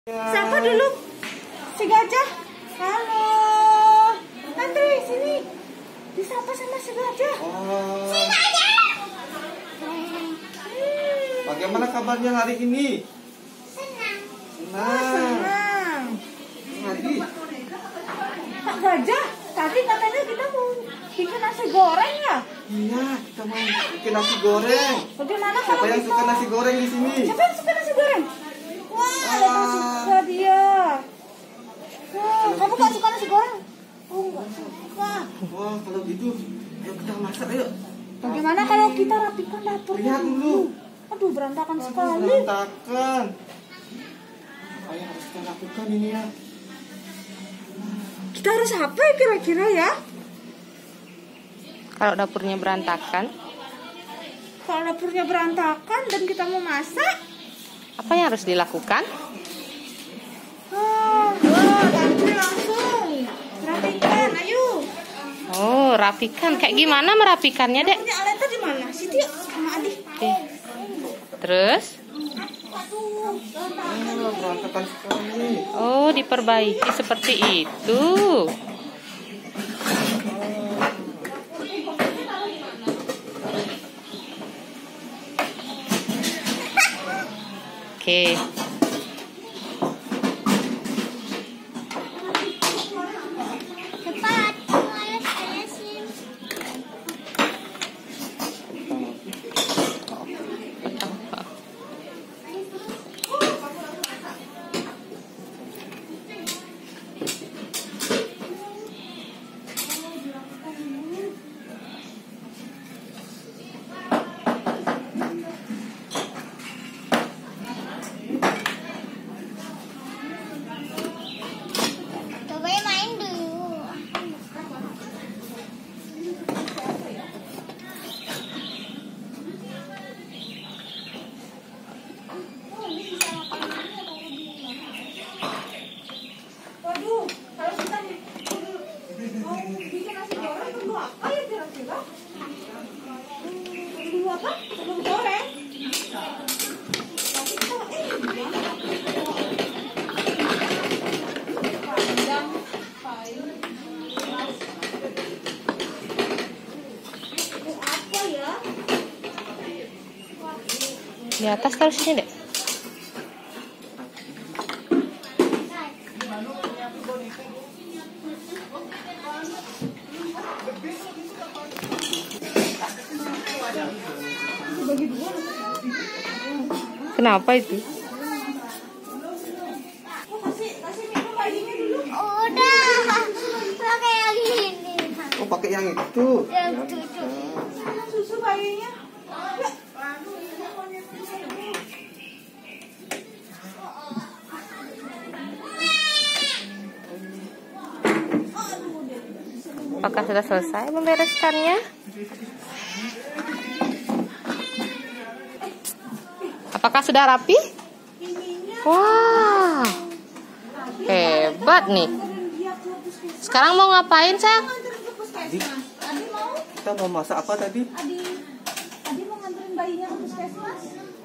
Siapa dulu? Si gajah. Halo. Andri, sini. Disapa sama si gajah. Oh. Si gajah. Bagaimana kabarnya hari ini? Senang. Senang. Hari. Pak Gajah, tadi katanya kita mau bikin nasi goreng ya? Iya, kita mau bikin nasi goreng. Bagaimana Siapa kalau yang kita... suka nasi goreng di sini? Siapa yang suka nasi goreng? Wah, ada suka dia. Wah, kamu gak suka nasi goreng? Oh, gak suka. Wah, kalau gitu, yuk kita masak yuk. Bagaimana kalau kita rapikan dapurnya? Lihat dulu. Aduh, berantakan sekali. Berantakan. Apa yang harus kita lakukan ini ya? Kita harus apa ya kira-kira ya? Kalau dapurnya berantakan, Kalau dapurnya berantakan dan kita mau masak, apa yang harus dilakukan? Andri langsung rapikan, ayo. Oh, rapikan. Kayak gimana merapikannya, Dek? Punya alatnya di mana? Siti sama Adi. Oke. Terus? Aduh, Berantakan sekali. Oh, diperbaiki seperti itu. Oke. cepat. Ayo beresin. Coba main dulu. Waduh, kalau kita mau bikin nasi goreng perlu apa ya kira-kira? Perlu apa? Perlu goreng. Tapi kalau pandang kayu apa ya? Di atas terus ini, Dek. Kenapa itu? Kasih minum bayinya dulu. Udah, pakai yang ini. Oh, pakai yang itu. Yang cucu. Susu bayinya. Apakah sudah selesai membereskannya? Apakah sudah rapi? Wah, hebat nih. Sekarang mau ngapain, sayang? Adi mau? Kita mau masak apa tadi? Adi mau nganterin bayinya ke puskesmas.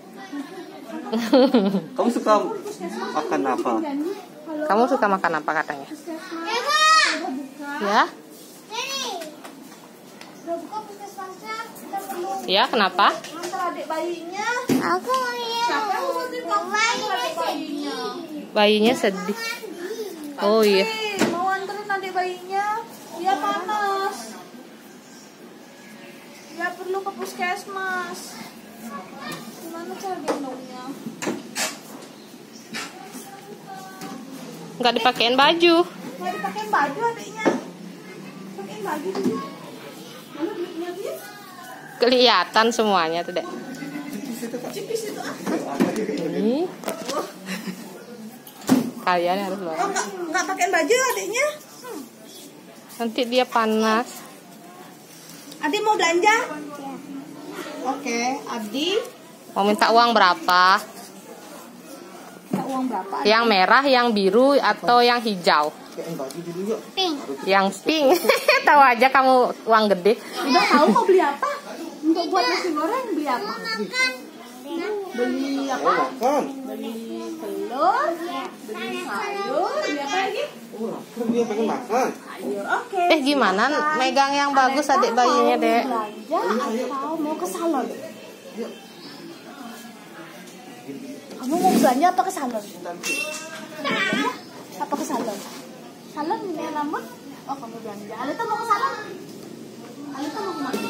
Kamu suka makan apa? Kamu suka makan apa katanya? Puskesmas udah buka. Ya? Ini. Udah buka puskesmasnya. Kita perlu Ya, kenapa? Nganter adik bayinya. Aku mau lihat. Siapa yang mau nganterin kamu nganter adik bayinya? Bayinya sedih. Oh iya. Mau nganterin adik bayinya. Dia panas. Dia perlu ke puskesmas. Gimana cara gendongnya? Nggak dipakein baju. Mau dipakein baju adiknya. Pakein baju dulu. Mana duitnya dia? Kelihatan semuanya tuh, Dek. Cipis itu ah. Ini. Kalian harus bawa. Oh, enggak pakein baju adiknya. Nanti dia panas. Adi mau belanja? Oke, Adi. Mau minta uang berapa? Minta uang berapa? Yang merah, yang biru, atau yang hijau? Pakein baju dulu yuk. Pink. Yang pink. Tahu aja kamu uang gede. Udah tahu mau beli apa? Untuk buat nasi goreng beli apa? Makan. Beli Ayo apa? makan. Beli telur. sayur. Beli sayur. Beli apa lagi? Oh, lapar dia pengen makan. Sayur. Oke. Gimana megang yang bagus adik bayinya, Dek? Belanja atau mau ke salon? Yuk. Kamu mau belanja apa ke salon? Nanti. Apa ke salon? Salon punya rambut? Oh, kamu belanja. Alita mau ke salon? Alita mau kemana?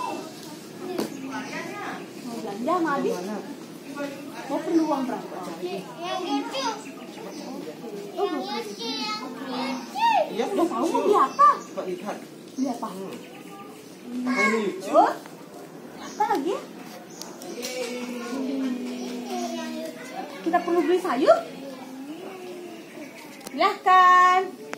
Mau belanja sama Abi? Mau perlu uang berapa? Yang lucu. Oh, Yang lucu. Iya, udah tahu mau beli apa? Coba lihat. Beli apa? Apa ini lucu? Oh, apa lagi? Kita perlu beli sayur? Silahkan.